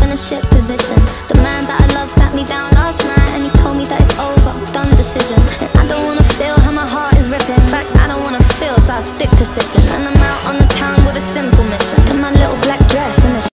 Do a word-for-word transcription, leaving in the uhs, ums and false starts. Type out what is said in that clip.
in a shit position. The man that I love sat me down last night and he told me that it's over, done decision. And I don't wanna feel how my heart is ripping. In fact, I don't wanna feel, so I stick to sipping. And I'm